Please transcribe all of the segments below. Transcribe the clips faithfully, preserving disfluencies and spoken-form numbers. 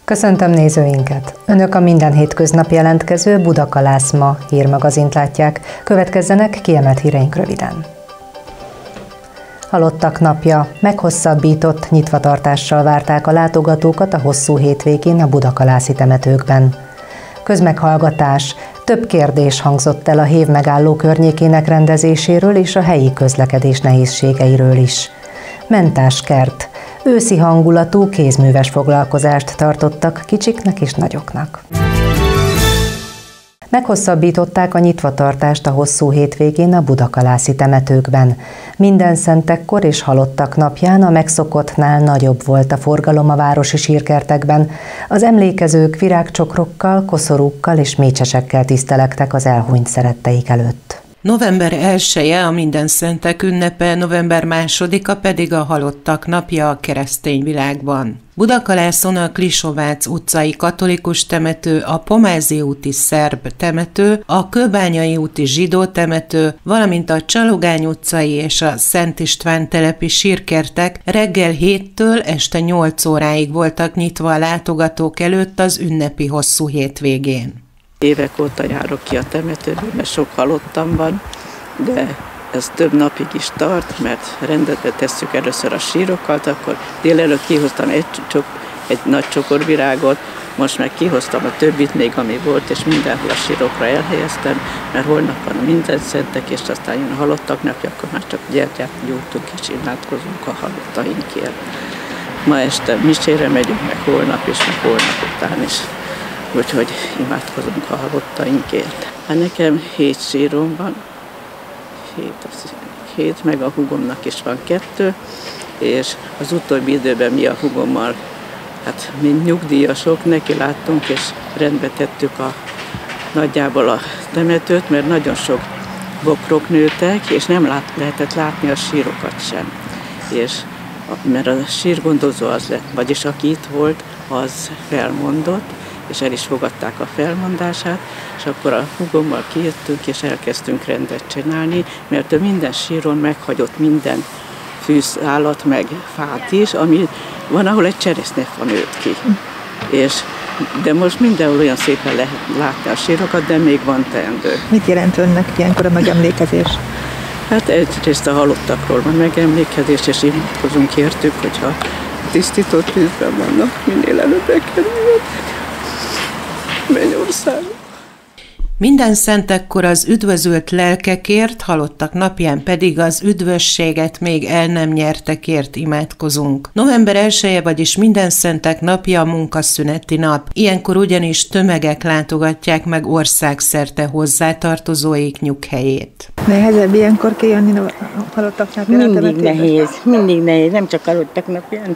Köszöntöm nézőinket! Önök a minden hétköznap jelentkező Budakalász Ma hírmagazint látják. Következzenek kiemelt híreink röviden. Halottak napja. Meghosszabbított nyitvatartással várták a látogatókat a hosszú hétvégén a budakalászi temetőkben. Közmeghallgatás. Több kérdés hangzott el a hév megálló környékének rendezéséről és a helyi közlekedés nehézségeiről is. Mentáskert. Őszi hangulatú kézműves foglalkozást tartottak kicsiknek és nagyoknak. Meghosszabbították a nyitvatartást a hosszú hétvégén a budakalászi temetőkben. Mindenszentekkor és halottak napján a megszokottnál nagyobb volt a forgalom a városi sírkertekben. Az emlékezők virágcsokrokkal, koszorúkkal és mécsesekkel tisztelektek az elhunyt szeretteik előtt. November elseje a Mindenszentek ünnepe, november másodika pedig a halottak napja a keresztény világban. Budakalászon a Klisovác utcai katolikus temető, a Pomázi úti szerb temető, a Kőbányai úti zsidó temető, valamint a Csalogány utcai és a Szent István telepi sírkertek reggel héttől este nyolc óráig voltak nyitva a látogatók előtt az ünnepi hosszú hétvégén. Évek óta járok ki a temetőből, mert sok halottam van, de ez több napig is tart, mert rendbe tesszük először a sírokat, akkor délelőtt kihoztam egy, csok, egy nagy csokorvirágot, most meg kihoztam a többit még, ami volt, és mindenhol a sírokra elhelyeztem, mert holnap van a Mindenszentek, és aztán jön a halottak napja, akkor már csak gyertyát gyújtunk és imádkozunk a halottainkért. Ma este misére megyünk, meg holnap is, meg holnap után is. Úgyhogy imádkozunk a halottainkért. Hát nekem hét sírom van, hét, az, hét, meg a húgomnak is van kettő, és az utóbbi időben mi a húgommal, hát mint nyugdíjasok, neki láttunk, és rendbe tettük a, nagyjából a temetőt, mert nagyon sok bokrok nőtek, és nem lát, lehetett látni a sírokat sem. És mert a sírgondozó az lett, vagyis aki itt volt, az felmondott, és el is fogadták a felmondását, és akkor a húgommal kijöttünk, és elkezdtünk rendet csinálni, mert ő minden síron meghagyott minden fűszállat, meg fát is, ami van, ahol egy cseresznyefa nőtt ki. És, de most mindenhol olyan szépen lehet látni a sírokat, de még van teendő. Mit jelent önnek ilyenkor a megemlékezés? Hát egyrészt a halottakról van megemlékezés, és imádkozunk értük, hogyha tisztított vízben vannak, minél előbb bekerülnek. Mennyország. Mindenszentekkor az üdvözölt lelkekért, halottak napján pedig az üdvösséget még el nem nyertekért imádkozunk. November elseje, vagyis Mindenszentek napja a munkaszüneti nap. Ilyenkor ugyanis tömegek látogatják meg országszerte hozzátartozóik nyughelyét. Nehezebb ilyenkor kijönni a halottak napján? Mindig nehéz, mindig nehéz, nem csak halottak napján.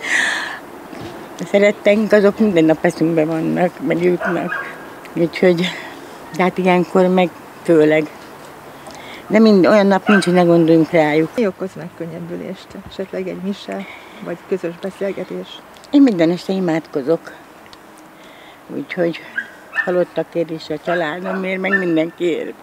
A szeretteink azok minden nap eszünkbe vannak, meg jutnak. Úgyhogy, de hát ilyenkor meg főleg. De mind, olyan nap nincs, hogy ne gondoljunk rájuk. Mi okoz megkönnyebbülést? Esetleg egy mise, vagy közös beszélgetés? Én minden este imádkozok. Úgyhogy halottakért is, a családomért, meg mindenkiért.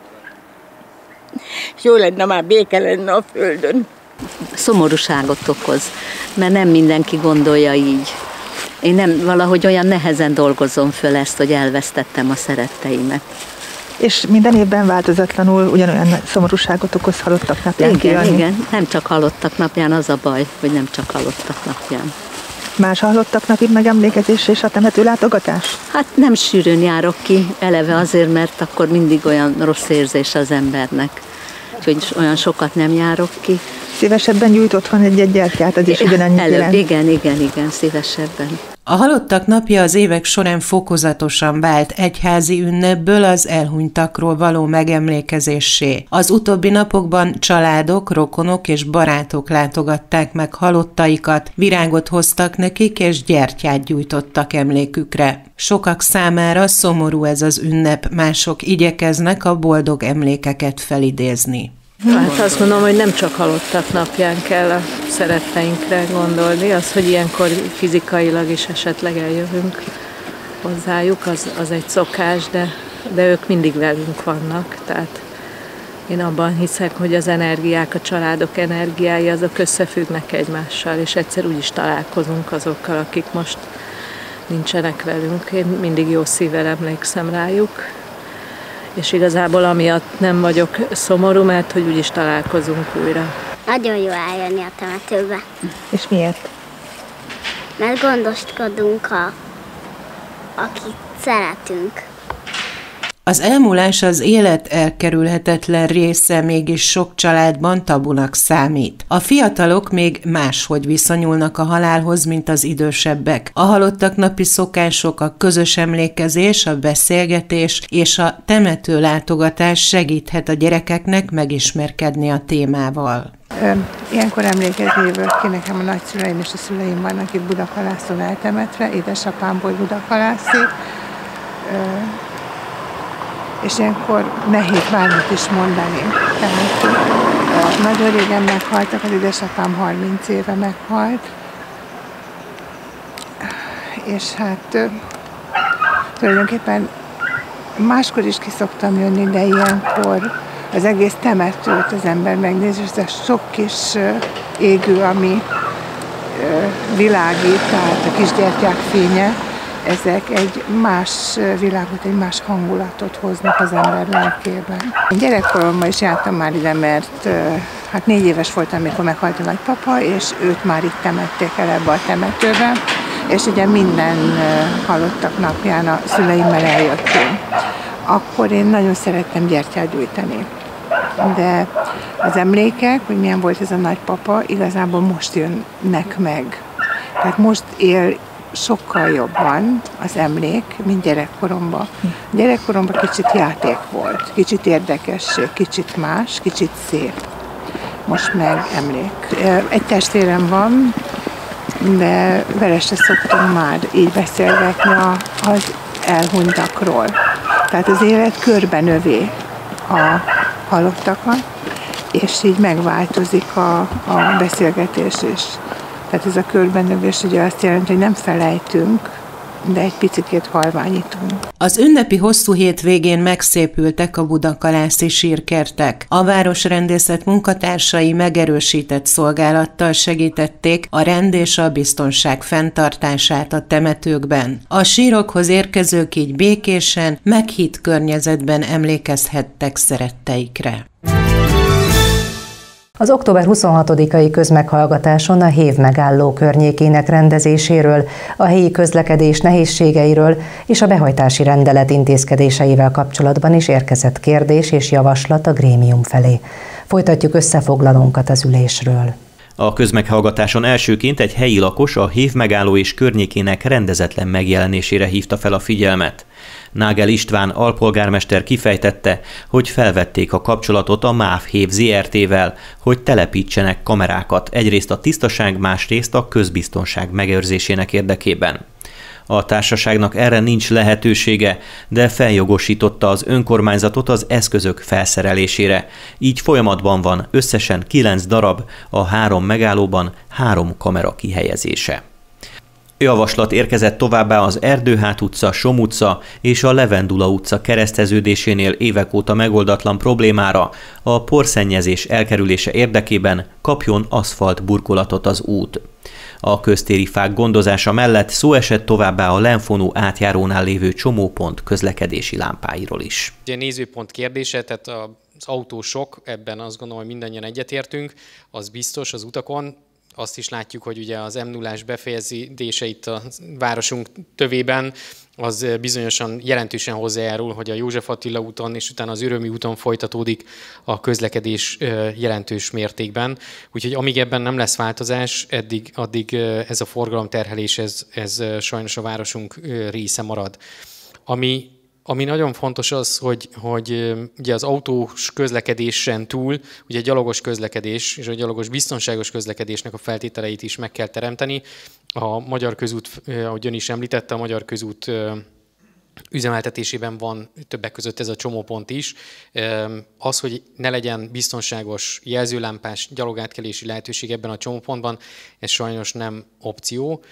És jó lenne, már béke lenne a földön. Szomorúságot okoz, mert nem mindenki gondolja így. Én nem valahogy olyan nehezen dolgozom föl ezt, hogy elvesztettem a szeretteimet. És minden évben változatlanul ugyanolyan szomorúságot okoz halottak napján Igen, kijönni? igen, nem csak halottak napján, az a baj, hogy nem csak halottak napján. Más halottak napi megemlékezés és a temető látogatás? Hát nem sűrűn járok ki, eleve azért, mert akkor mindig olyan rossz érzés az embernek. Úgyhogy olyan sokat nem járok ki. Szívesebben gyújt otthon egy-egy gyertyát, az is ugyanannyit jelent. Igen, igen, igen, szívesebben. A halottak napja az évek során fokozatosan vált egyházi ünnepből az elhunytakról való megemlékezéssé. Az utóbbi napokban családok, rokonok és barátok látogatták meg halottaikat, virágot hoztak nekik és gyertyát gyújtottak emlékükre. Sokak számára szomorú ez az ünnep, mások igyekeznek a boldog emlékeket felidézni. Hát azt mondom, hogy nem csak halottak napján kell a szeretteinkre gondolni, az, hogy ilyenkor fizikailag is esetleg eljövünk hozzájuk, az, az egy szokás, de, de ők mindig velünk vannak, tehát én abban hiszek, hogy az energiák, a családok energiái, azok összefüggnek egymással, és egyszer úgy is találkozunk azokkal, akik most nincsenek velünk. Én mindig jó szívvel emlékszem rájuk, és igazából amiatt nem vagyok szomorú, mert hogy úgyis találkozunk újra. Nagyon jó eljönni a temetőbe. És miért? Mert gondoskodunk, a, akit szeretünk. Az elmúlás az élet elkerülhetetlen része, mégis sok családban tabunak számít. A fiatalok még máshogy viszonyulnak a halálhoz, mint az idősebbek. A halottak napi szokások, a közös emlékezés, a beszélgetés és a temető látogatás segíthet a gyerekeknek megismerkedni a témával. Ilyenkor emlékezni jövök ki, nekem a nagyszüleim és a szüleim vannak itt Budakalászon eltemetve, édesapám volt budakalászi, és ilyenkor nehéz bármit is mondani. Tehát nagyon régen meghaltak, az édesapám harminc éve meghalt, és hát tulajdonképpen máskor is ki szoktam jönni, de ilyenkor az egész temetőt az ember megnézi, és ez a sok kis égő, ami világít, tehát a kisgyertyák fénye, ezek egy más világot, egy más hangulatot hoznak az ember lelkében. Gyerekkoromban is jártam már ide, mert hát négy éves voltam, amikor meghalt a nagypapa, és őt már itt temették el ebbe a temetőbe, és ugye minden halottak napján a szüleimmel eljöttünk. Akkor én nagyon szerettem gyertyát gyújtani. De az emlékek, hogy milyen volt ez a nagypapa, igazából most jönnek meg. Tehát most él sokkal jobban az emlék, mint gyerekkoromban. Gyerekkoromban kicsit játék volt, kicsit érdekesség, kicsit más, kicsit szép. Most meg emlék. Egy testvérem van, de vele se szoktunk már így beszélgetni az elhunytakról. Tehát az élet körben övé a halottakat, és így megváltozik a, a beszélgetés is. Tehát ez a körbenövés ugye azt jelenti, hogy nem felejtünk, de egy picikét halványítunk. Az ünnepi hosszú hétvégén megszépültek a budakalászi sírkertek. A városrendészet munkatársai megerősített szolgálattal segítették a rend és a biztonság fenntartását a temetőkben. A sírokhoz érkezők így békésen, meghitt környezetben emlékezhettek szeretteikre. Az október huszonhatodikai közmeghallgatáson a hév megálló környékének rendezéséről, a helyi közlekedés nehézségeiről és a behajtási rendelet intézkedéseivel kapcsolatban is érkezett kérdés és javaslat a grémium felé. Folytatjuk összefoglalónkat az ülésről. A közmeghallgatáson elsőként egy helyi lakos a hév megálló és környékének rendezetlen megjelenésére hívta fel a figyelmet. Nágel István alpolgármester kifejtette, hogy felvették a kapcsolatot a MÁV hév zé er té-vel, hogy telepítsenek kamerákat, egyrészt a tisztaság, másrészt a közbiztonság megőrzésének érdekében. A társaságnak erre nincs lehetősége, de feljogosította az önkormányzatot az eszközök felszerelésére. Így folyamatban van összesen kilenc darab, a három megállóban három kamera kihelyezése. Javaslat érkezett továbbá az Erdőhát utca, Som utca és a Levendula utca kereszteződésénél évek óta megoldatlan problémára, a porszennyezés elkerülése érdekében kapjon aszfalt burkolatot az út. A köztéri fák gondozása mellett szó esett továbbá a Lenfonó átjárónál lévő csomópont közlekedési lámpáiról is. A nézőpont kérdése, tehát az autósok, ebben azt gondolom, hogy mindannyian egyetértünk, az biztos az utakon. Azt is látjuk, hogy ugye az em nullás befejezése itt a városunk tövében, az bizonyosan jelentősen hozzájárul, hogy a József Attila úton és utána az Ürömi úton folytatódik a közlekedés jelentős mértékben. Úgyhogy amíg ebben nem lesz változás, eddig, addig ez a forgalomterhelés, ez, ez sajnos a városunk része marad. Ami Ami nagyon fontos az, hogy, hogy ugye az autós közlekedésen túl, ugye a gyalogos közlekedés és a gyalogos biztonságos közlekedésnek a feltételeit is meg kell teremteni. A Magyar Közút, ahogy ön is említette, a Magyar Közút üzemeltetésében van többek között ez a csomópont is. Az, hogy ne legyen biztonságos jelzőlámpás gyalogátkelési lehetőség ebben a csomópontban, ez sajnos nem opció.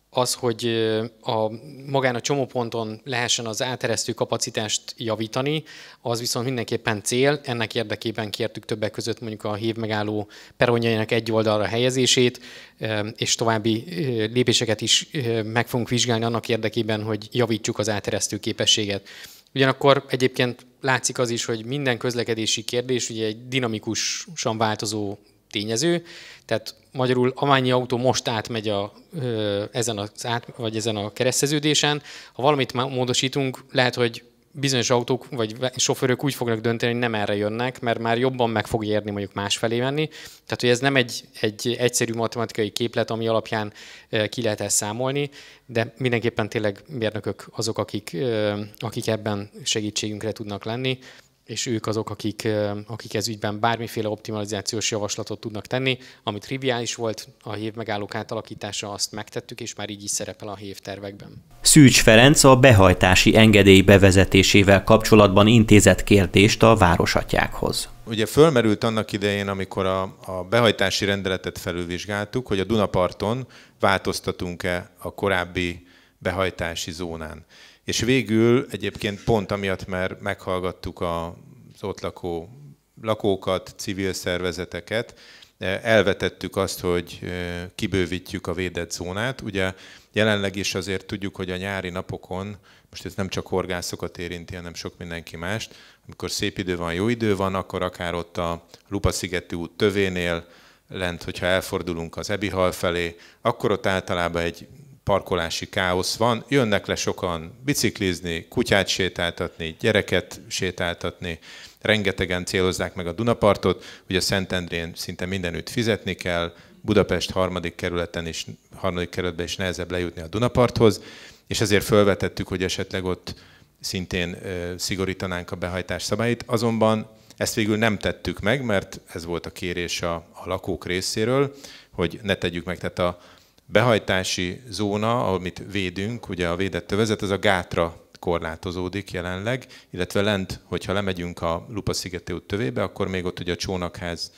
Az, hogy a, magán a csomóponton lehessen az áteresztő kapacitást javítani, az viszont mindenképpen cél. Ennek érdekében kértük többek között mondjuk a hévmegálló peronjainak egy oldalra helyezését, és további lépéseket is meg fogunk vizsgálni annak érdekében, hogy javítsuk az áteresztő képességet. Ugyanakkor egyébként látszik az is, hogy minden közlekedési kérdés ugye egy dinamikusan változó tényező, tehát magyarul amennyi autó most átmegy a, ezen, az át, vagy ezen a kereszteződésen, ha valamit módosítunk, lehet, hogy bizonyos autók vagy sofőrök úgy fognak dönteni, hogy nem erre jönnek, mert már jobban meg fog érni mondjuk másfelé menni. Tehát, hogy ez nem egy, egy egyszerű matematikai képlet, ami alapján ki lehet ezt számolni, de mindenképpen tényleg mérnökök azok, akik, akik ebben segítségünkre tudnak lenni, és ők azok, akik, akik ez ügyben bármiféle optimalizációs javaslatot tudnak tenni. Ami triviális volt, a hévmegállók átalakítása, azt megtettük, és már így is szerepel a hévtervekben. Szűcs Ferenc a behajtási engedély bevezetésével kapcsolatban intézett kérdést a városatyákhoz. Ugye fölmerült annak idején, amikor a, a behajtási rendeletet felülvizsgáltuk, hogy a Dunaparton változtatunk-e a korábbi behajtási zónán. És végül egyébként pont amiatt, mert meghallgattuk az ott lakó lakókat, civil szervezeteket, elvetettük azt, hogy kibővítjük a védett zónát. Ugye jelenleg is azért tudjuk, hogy a nyári napokon, most ez nem csak horgászokat érinti, hanem sok mindenki mást, amikor szép idő van, jó idő van, akkor akár ott a Lupa-szigeti út tövénél lent, hogyha elfordulunk az Ebihal felé, akkor ott általában egy parkolási káosz van, jönnek le sokan biciklizni, kutyát sétáltatni, gyereket sétáltatni, rengetegen célozzák meg a Dunapartot, ugye Szentendrén szinte mindenütt fizetni kell, Budapest harmadik kerületen is, harmadik kerületben is nehezebb lejutni a Dunaparthoz, és ezért felvetettük, hogy esetleg ott szintén szigorítanánk a behajtás szabályait, azonban ezt végül nem tettük meg, mert ez volt a kérés a, a lakók részéről, hogy ne tegyük meg, tehát a behajtási zóna, amit védünk, ugye a védett övezet, ez a gátra korlátozódik jelenleg, illetve lent, hogyha lemegyünk a Lupa-szigeti út tövébe, akkor még ott ugye a Csónakház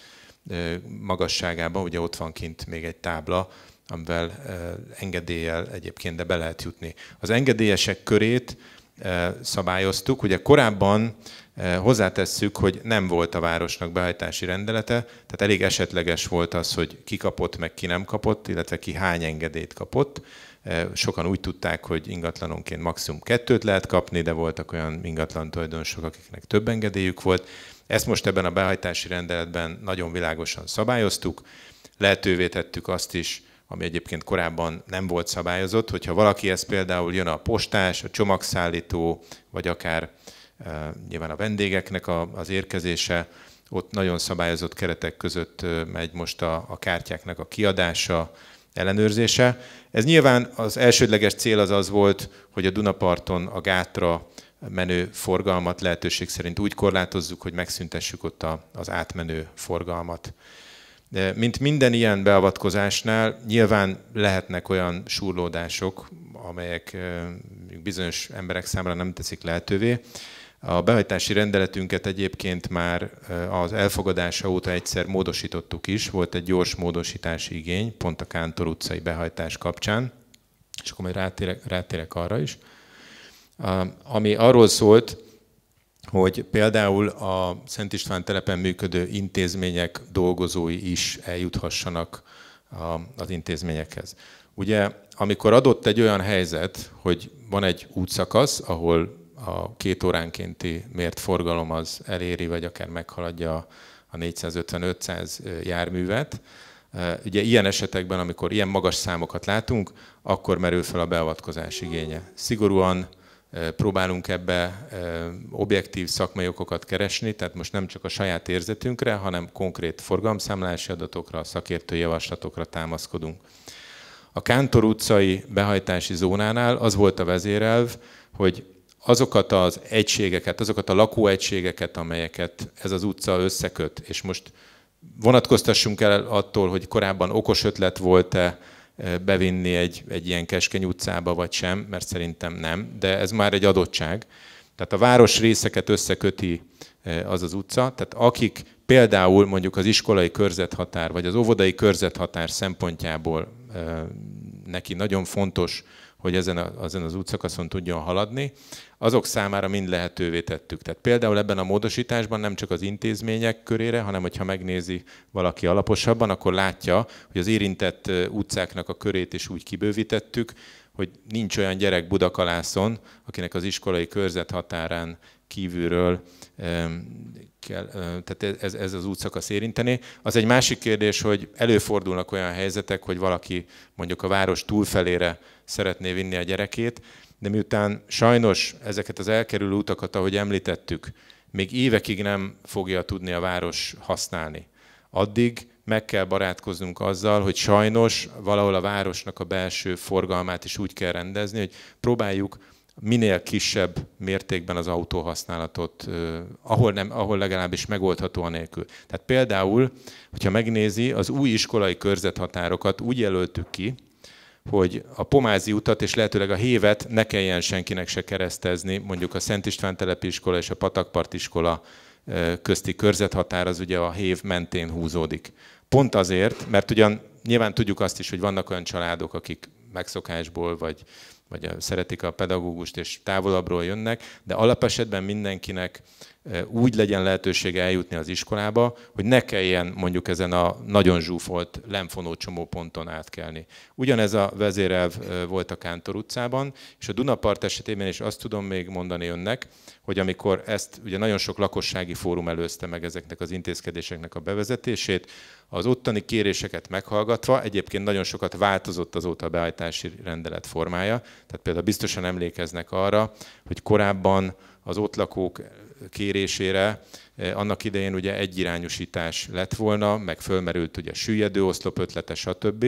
magasságában, ugye ott van kint még egy tábla, amivel engedéllyel egyébként de be lehet jutni. Az engedélyesek körét szabályoztuk, ugye korábban hozzátesszük, hogy nem volt a városnak behajtási rendelete, tehát elég esetleges volt az, hogy ki kapott, meg ki nem kapott, illetve ki hány engedélyt kapott. Sokan úgy tudták, hogy ingatlanonként maximum kettőt lehet kapni, de voltak olyan ingatlan tulajdonosok, akiknek több engedélyük volt. Ezt most ebben a behajtási rendeletben nagyon világosan szabályoztuk. Lehetővé tettük azt is, ami egyébként korábban nem volt szabályozott, hogyha valakihez például jön a postás, a csomagszállító, vagy akár e, nyilván a vendégeknek a, az érkezése, ott nagyon szabályozott keretek között megy most a, a kártyáknak a kiadása, ellenőrzése. Ez nyilván az elsődleges cél az az volt, hogy a Dunaparton a gátra menő forgalmat lehetőség szerint úgy korlátozzuk, hogy megszüntessük ott a, az átmenő forgalmat. De mint minden ilyen beavatkozásnál nyilván lehetnek olyan súrlódások, amelyek bizonyos emberek számára nem teszik lehetővé. A behajtási rendeletünket egyébként már az elfogadása óta egyszer módosítottuk is, volt egy gyors módosítási igény, pont a Kántor utcai behajtás kapcsán, és akkor majd rátérek, rátérek arra is, ami arról szólt, hogy például a Szent István telepen működő intézmények dolgozói is eljuthassanak az intézményekhez. Ugye, amikor adott egy olyan helyzet, hogy van egy útszakasz, ahol a két óránkénti mért forgalom az eléri, vagy akár meghaladja a négyszázötven-ötszáz járművet, ugye ilyen esetekben, amikor ilyen magas számokat látunk, akkor merül fel a beavatkozás igénye. Szigorúan próbálunk ebbe objektív szakmai okokat keresni, tehát most nem csak a saját érzetünkre, hanem konkrét forgalomszámlási adatokra, szakértői javaslatokra támaszkodunk. A Kántor utcai behajtási zónánál az volt a vezérelv, hogy azokat az egységeket, azokat a lakóegységeket, amelyeket ez az utca összeköt, és most vonatkoztassunk el attól, hogy korábban okos ötlet volt-e bevinni egy, egy ilyen keskeny utcába, vagy sem, mert szerintem nem, de ez már egy adottság. Tehát a városrészeket összeköti az az utca, tehát akik például mondjuk az iskolai körzethatár, vagy az óvodai körzethatár szempontjából neki nagyon fontos, hogy ezen, a, ezen az útszakaszon tudjon haladni, azok számára mind lehetővé tettük. Tehát például ebben a módosításban nem csak az intézmények körére, hanem hogyha megnézi valaki alaposabban, akkor látja, hogy az érintett utcáknak a körét is úgy kibővítettük, hogy nincs olyan gyerek Budakalászon, akinek az iskolai körzet határán kívülről kell, tehát ez, ez az útszakasz érinteni. Az egy másik kérdés, hogy előfordulnak olyan helyzetek, hogy valaki mondjuk a város túlfelére szeretné vinni a gyerekét, de miután sajnos ezeket az elkerülő utakat, ahogy említettük, még évekig nem fogja tudni a város használni. Addig meg kell barátkoznunk azzal, hogy sajnos valahol a városnak a belső forgalmát is úgy kell rendezni, hogy próbáljuk minél kisebb mértékben az autóhasználatot, ahol, nem, ahol legalábbis megoldható anélkül. Tehát például, hogyha megnézi, az új iskolai körzethatárokat úgy jelöltük ki, hogy a Pomázi utat és lehetőleg a Hévet ne kelljen senkinek se keresztezni, mondjuk a Szent István telepi iskola és a Patakpart iskola közti körzethatár az ugye a Hév mentén húzódik. Pont azért, mert ugyan nyilván tudjuk azt is, hogy vannak olyan családok, akik megszokásból vagy, vagy szeretik a pedagógust és távolabbról jönnek, de alapesetben mindenkinek úgy legyen lehetősége eljutni az iskolába, hogy ne kelljen mondjuk ezen a nagyon zsúfolt lemfonó csomóponton átkelni. Ugyanez a vezérelv volt a Kántor utcában, és a Dunapart esetében is azt tudom még mondani önnek, hogy amikor ezt ugye nagyon sok lakossági fórum előzte meg ezeknek az intézkedéseknek a bevezetését, az ottani kéréseket meghallgatva, egyébként nagyon sokat változott azóta a behajtási rendelet formája, tehát például biztosan emlékeznek arra, hogy korábban az ott lakók kérésére annak idején ugye egyirányosítás lett volna, meg fölmerült ugye süllyedő oszlop ötlete, stb.,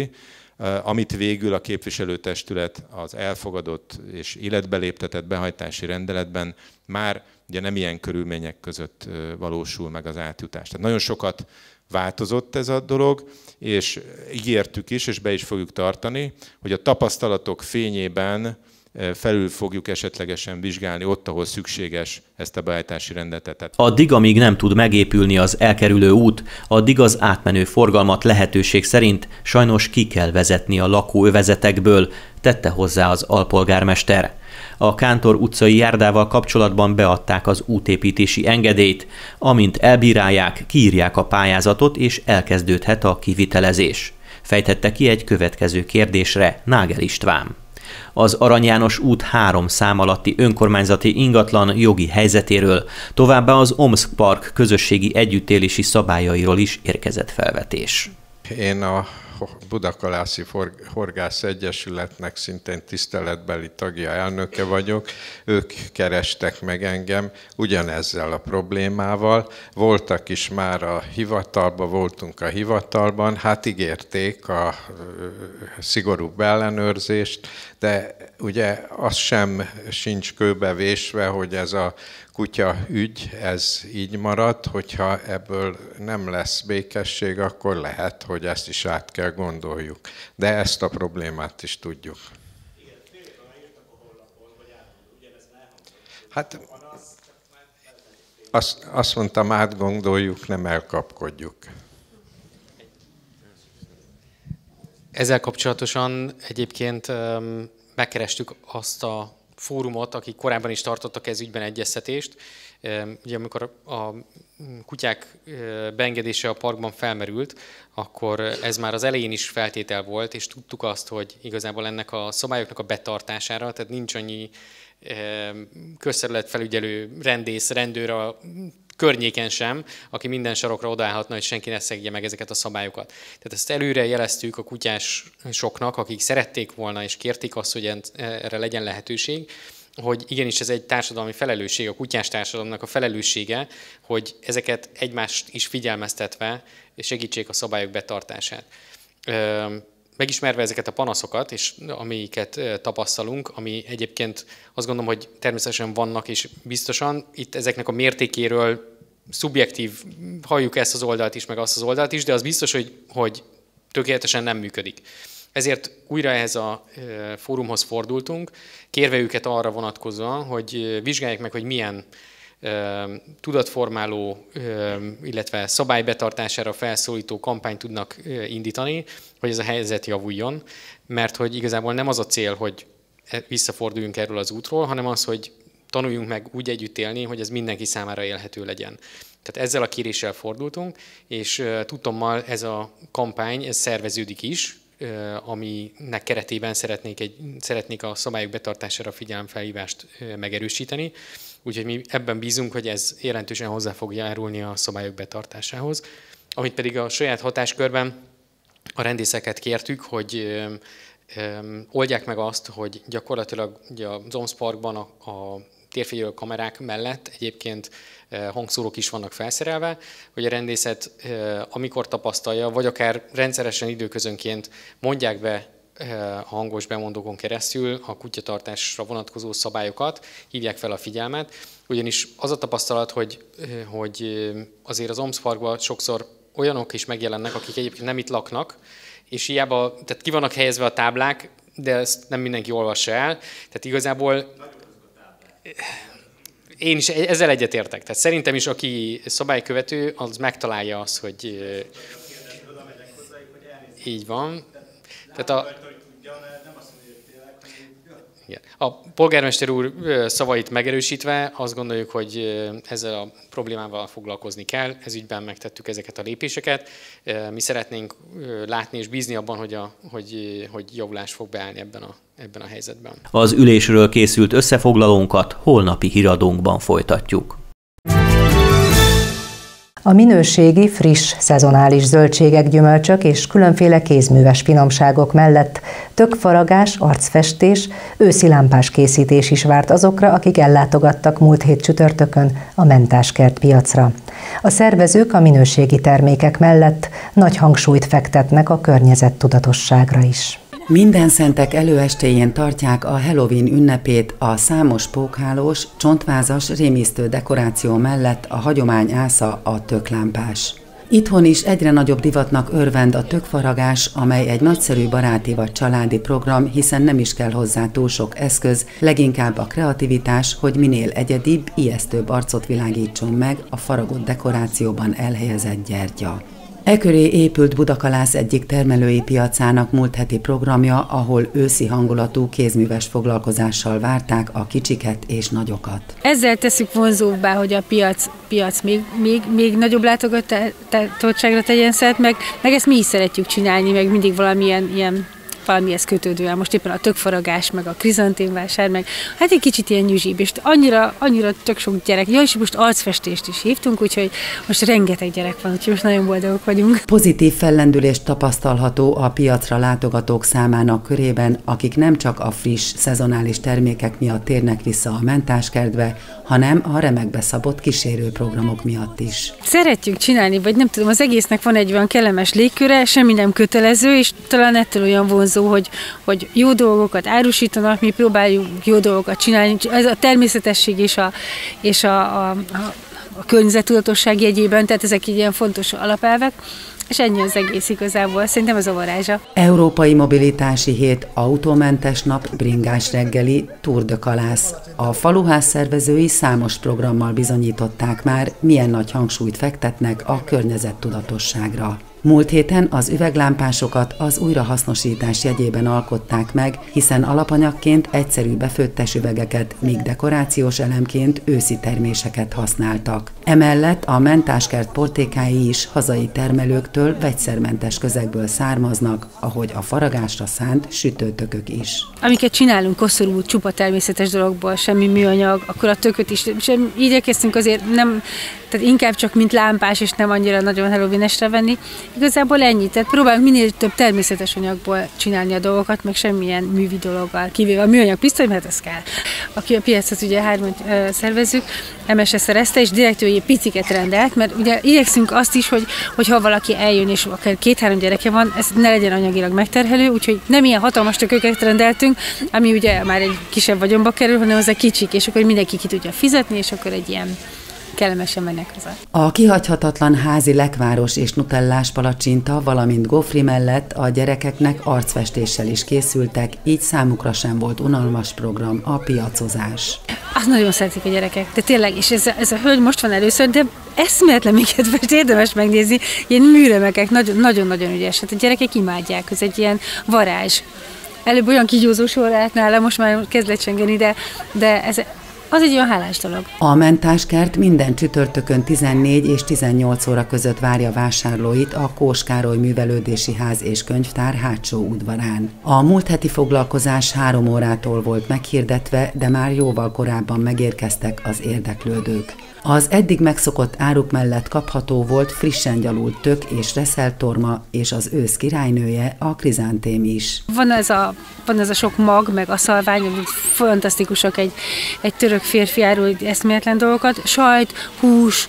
amit végül a képviselőtestület az elfogadott és életbe léptetett behajtási rendeletben már ugye nem ilyen körülmények között valósul meg az átjutás. Tehát nagyon sokat változott ez a dolog, és ígértük is, és be is fogjuk tartani, hogy a tapasztalatok fényében felül fogjuk esetlegesen vizsgálni ott, ahol szükséges ezt a behajtási rendeletet. Addig, amíg nem tud megépülni az elkerülő út, addig az átmenő forgalmat lehetőség szerint sajnos ki kell vezetni a lakóövezetekből, tette hozzá az alpolgármester. A Kántor utcai járdával kapcsolatban beadták az útépítési engedélyt, amint elbírálják, kiírják a pályázatot és elkezdődhet a kivitelezés. Fejtette ki egy következő kérdésre Nágel István. Az Arany János út három szám alatti önkormányzati ingatlan jogi helyzetéről, továbbá az Omszk Park közösségi együttélési szabályairól is érkezett felvetés. Én a Budakalászi Horgász Egyesületnek szintén tiszteletbeli tagja, elnöke vagyok. Ők kerestek meg engem ugyanezzel a problémával. Voltak is már a hivatalban, voltunk a hivatalban, hát ígérték a szigorúbb ellenőrzést, de ugye az sem sincs kőbevésve, hogy ez a kutya ügy, ez így marad, hogyha ebből nem lesz békesség, akkor lehet, hogy ezt is át kell gondoljuk. De ezt a problémát is tudjuk. Hát azt, azt mondtam, átgondoljuk, nem elkapkodjuk. Ezzel kapcsolatosan egyébként megkerestük azt a fórumot, akik korábban is tartottak ez ügyben egyeztetést. Ugye amikor a kutyák beengedése a parkban felmerült, akkor ez már az elején is feltétel volt, és tudtuk azt, hogy igazából ennek a szabályoknak a betartására, tehát nincs annyi közterületfelügyelő rendész, rendőr a környéken sem, aki minden sarokra odaállhatna, hogy senki ne szegje meg ezeket a szabályokat. Tehát ezt előre jeleztük a kutyásoknak, akik szerették volna és kérték azt, hogy erre legyen lehetőség, hogy igenis ez egy társadalmi felelősség, a kutyás társadalomnak a felelőssége, hogy ezeket egymást is figyelmeztetve segítsék a szabályok betartását. Megismerve ezeket a panaszokat, és amiket tapasztalunk, ami egyébként azt gondolom, hogy természetesen vannak, és biztosan itt ezeknek a mértékéről szubjektív, halljuk ezt az oldalt is, meg azt az oldalt is, de az biztos, hogy, hogy tökéletesen nem működik. Ezért újra ehhez a fórumhoz fordultunk, kérve őket arra vonatkozóan, hogy vizsgálják meg, hogy milyen tudatformáló, illetve szabálybetartására felszólító kampányt tudnak indítani, hogy ez a helyzet javuljon, mert hogy igazából nem az a cél, hogy visszaforduljunk erről az útról, hanem az, hogy tanuljunk meg úgy együtt élni, hogy ez mindenki számára élhető legyen. Tehát ezzel a kéréssel fordultunk, és tudtommal ez a kampány, ez szerveződik is, aminek keretében szeretnék, egy, szeretnék a szabályok betartására figyelemfelhívást megerősíteni. Úgyhogy mi ebben bízunk, hogy ez jelentősen hozzá fog járulni a szabályok betartásához. Amit pedig a saját hatáskörben a rendészeket kértük, hogy oldják meg azt, hogy gyakorlatilag ugye a Zomsz Parkban a, a térfigyelő kamerák mellett egyébként hangszórók is vannak felszerelve, hogy a rendészet amikor tapasztalja, vagy akár rendszeresen időközönként mondják be a hangos bemondókon keresztül a kutyatartásra vonatkozó szabályokat, hívják fel a figyelmet, ugyanis az a tapasztalat, hogy, hogy azért az Zomsz Parkban sokszor olyanok is megjelennek, akik egyébként nem itt laknak, és hiába, tehát ki vannak helyezve a táblák, de ezt nem mindenki olvassa el, tehát igazából én is ezzel egyetértek. Tehát szerintem is, aki szabálykövető, az megtalálja azt, hogy így van. Tehát a, igen. A polgármester úr szavait megerősítve azt gondoljuk, hogy ezzel a problémával foglalkozni kell. Ez ügyben megtettük ezeket a lépéseket. Mi szeretnénk látni és bízni abban, hogy, a, hogy, hogy javulás fog beállni ebben a, ebben a helyzetben. Az ülésről készült összefoglalónkat holnapi híradónkban folytatjuk. A minőségi, friss, szezonális zöldségek, gyümölcsök és különféle kézműves finomságok mellett tökfaragás, arcfestés, őszi lámpás készítés is várt azokra, akik ellátogattak múlt hét csütörtökön a Mentáskert piacra. A szervezők a minőségi termékek mellett nagy hangsúlyt fektetnek a környezettudatosságra is. Minden szentek előestéjén tartják a Halloween ünnepét a számos pókhálós, csontvázas, rémisztő dekoráció mellett a hagyomány ásza a töklámpás. Itthon is egyre nagyobb divatnak örvend a tökfaragás, amely egy nagyszerű baráti vagy családi program, hiszen nem is kell hozzá túl sok eszköz, leginkább a kreativitás, hogy minél egyedibb, ijesztőbb arcot világítson meg a faragott dekorációban elhelyezett gyertya. E köré épült Budakalász egyik termelői piacának múlt heti programja, ahol őszi hangulatú kézműves foglalkozással várták a kicsiket és nagyokat. Ezzel tesszük vonzóbbá, hogy a piac, piac még, még, még nagyobb látogatottságra tegyen szert, meg, meg ezt mi is szeretjük csinálni, meg mindig valamilyen ilyen valamihez kötődően. Most éppen a tökfaragás, meg a krizantémvásár, meg hát egy kicsit ilyen nyüzsibb, és annyira, annyira tök sok gyerek. Ja, és most arcfestést is hívtunk, úgyhogy most rengeteg gyerek van, úgyhogy most nagyon boldogok vagyunk. Pozitív fellendülés tapasztalható a piacra látogatók számának körében, akik nem csak a friss, szezonális termékek miatt térnek vissza a Mentáskertbe, hanem a remekbe szabott kísérőprogramok miatt is. Szeretjük csinálni, vagy nem tudom, az egésznek van egy olyan kellemes légköre, semmi nem kötelező, és talán ettől olyan vonzó, hogy, hogy jó dolgokat árusítanak, mi próbáljuk jó dolgokat csinálni. Ez a természetesség és a, és a, a, a, a környezettudatosság jegyében, tehát ezek így ilyen fontos alapelvek, és ennyi az egész igazából. Szerintem ez a varázsa. Európai Mobilitási Hét, autómentes nap, bringás reggeli, Tour de Kalász. A faluház szervezői számos programmal bizonyították már, milyen nagy hangsúlyt fektetnek a környezettudatosságra. Múlt héten az üveglámpásokat az újrahasznosítás jegyében alkották meg, hiszen alapanyagként egyszerű befőttes üvegeket, míg dekorációs elemként őszi terméseket használtak. Emellett a Mentáskert portékái is hazai termelőktől vegyszermentes közegből származnak, ahogy a faragásra szánt sütőtökök is. Amiket csinálunk koszorú, csupa természetes dologból, semmi műanyag, akkor a tököt is, sem, igyekeztünk azért nem, tehát inkább csak mint lámpás, és nem annyira nagyon halloweenesre venni. Igazából ennyi, tehát próbálunk minél több természetes anyagból csinálni a dolgokat, meg semmilyen művi dologgal, kivéve a műanyag pisztoly, mert ez kell. Aki a piacot ugye hárman szervezzük, em es es szerezte, és direkt ő piciket rendelt, mert ugye igyekszünk azt is, hogy, hogy ha valaki eljön, és akár két-három gyereke van, ez ne legyen anyagilag megterhelő, úgyhogy nem ilyen hatalmas tököket rendeltünk, ami ugye már egy kisebb vagyonba kerül, hanem az a kicsik, és akkor mindenki ki tudja fizetni, és akkor egy ilyen kellemesen mennek haza. A kihagyhatatlan házi lekváros és nutellás palacsinta, valamint gofri mellett a gyerekeknek arcfestéssel is készültek, így számukra sem volt unalmas program a piacozás. Azt nagyon szeretik a gyerekek, de tényleg, és ez a, ez a hölgy most van először, de eszméletlen minket, most érdemes megnézni, ilyen műremekek, nagyon-nagyon ügyes, hát a gyerekek imádják, ez egy ilyen varázs. Előbb olyan kigyózó sor állt nála, most már kezd lecsengeni, de, de ez az egy olyan hálás dolog. A mentáskert minden csütörtökön tizennégy és tizennyolc óra között várja vásárlóit a Kós Károly Művelődési Ház és Könyvtár hátsó udvarán. A múlt heti foglalkozás három órától volt meghirdetve, de már jóval korábban megérkeztek az érdeklődők. Az eddig megszokott áruk mellett kapható volt frissen gyalult tök és reszeltorma, és az ősz királynője, a krizántém is. Van ez a, van ez a sok mag, meg a szalvány, amik fantasztikusak egy, egy török férfi árul eszméletlen dolgokat. Sajt, hús,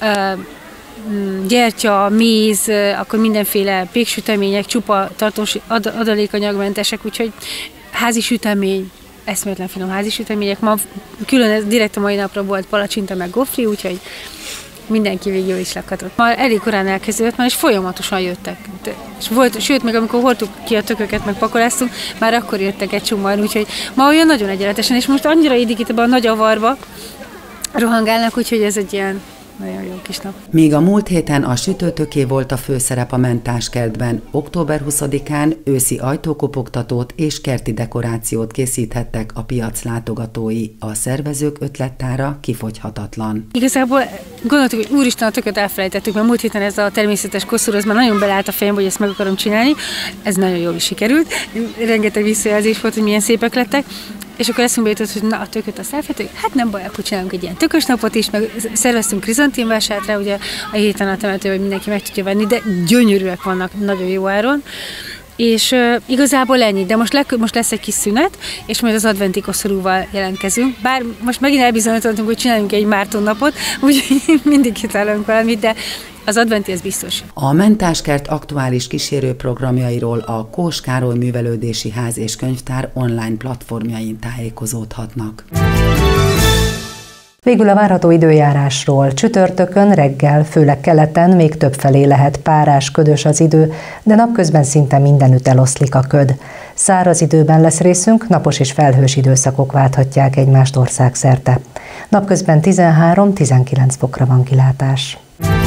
gyertya, méz, akkor mindenféle péksütemények, csupa tartós adalékanyagmentesek, úgyhogy házi sütemény. Eszméletlen finom házi sütemények. Ma külön direkt a mai napra volt palacsinta meg gofri, úgyhogy mindenki végig jól is lakhatott. Már elég korán elkezdődött, már és folyamatosan jöttek. És volt, sőt, meg amikor hordtuk ki a tököket, meg pakoláztunk, már akkor jöttek egy csomóan, úgyhogy ma olyan nagyon egyenletesen, és most annyira édik itt ebben a nagy avarba, rohangálnak, úgyhogy ez egy ilyen nagyon jó kis nap. Míg a múlt héten a sütőtöké volt a főszerep a mentáskertben, október huszadikán őszi ajtókopogtatót és kerti dekorációt készíthettek a piac látogatói. A szervezők ötlettára kifogyhatatlan. Igazából gondoltuk, hogy úristen, a tököt elfelejtettük, mert múlt héten ez a természetes koszúr, az már nagyon beleállt a fejembe, hogy ezt meg akarom csinálni. Ez nagyon jól is sikerült. Rengeteg visszajelzés volt, hogy milyen szépek lettek. És akkor eszünkbe jutott, hogy na, a tököt azt elfelejtettük, hát nem baj, akkor csinálunk egy ilyen tökös napot is, meg szerveztünk krizantémvásárt rá, ugye a héten a temető, hogy mindenki meg tudja venni, de gyönyörűek vannak, nagyon jó áron. És uh, igazából ennyi, de most, le, most lesz egy kis szünet, és majd az adventi koszorúval jelentkezünk. Bár most megint elbizonyítottunk, hogy csináljunk egy Márton napot, úgyhogy mindig kitálunk valamit, de az adventi ez biztos. A mentáskert aktuális kísérőprogramjairól a Kós Károly Művelődési Ház és Könyvtár online platformjain tájékozódhatnak. Végül a várható időjárásról. Csütörtökön reggel, főleg keleten még többfelé lehet párás, ködös az idő, de napközben szinte mindenütt eloszlik a köd. Száraz időben lesz részünk, napos és felhős időszakok válthatják egymást országszerte. Napközben tizenhárom-tizenkilenc fokra van kilátás.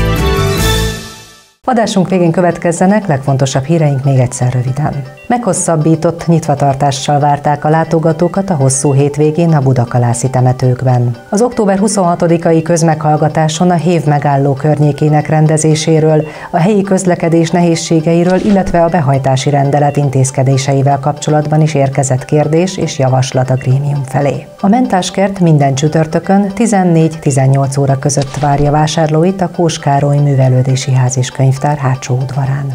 Adásunk végén következzenek legfontosabb híreink még egyszer röviden. Meghosszabbított nyitvatartással várták a látogatókat a hosszú hétvégén a budakalászi temetőkben. Az október huszonhatodikai közmeghallgatáson a hév megálló környékének rendezéséről, a helyi közlekedés nehézségeiről, illetve a behajtási rendelet intézkedéseivel kapcsolatban is érkezett kérdés és javaslat a grémium felé. A mentáskert minden csütörtökön tizennégy-tizennyolc óra között várja vásárlóit a Kós Károly Művelődési Ház és Könyvtár hátsó udvarán.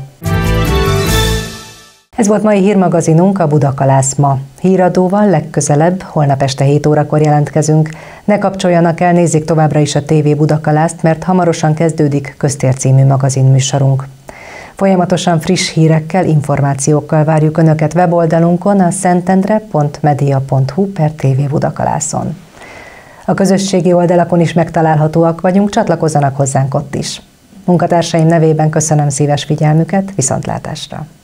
Ez volt mai hírmagazinunk, a Budakalász ma. Híradóval legközelebb, holnap este hét órakor jelentkezünk. Ne kapcsoljanak el, nézzék továbbra is a té vé Budakalászt, mert hamarosan kezdődik Köztér című magazinműsorunk. Folyamatosan friss hírekkel, információkkal várjuk Önöket weboldalunkon, a szentendre pont media pont hu per té vé Budakalászon. A közösségi oldalakon is megtalálhatóak vagyunk, csatlakozzanak hozzánk ott is. Munkatársaim nevében köszönöm szíves figyelmüket, viszontlátásra!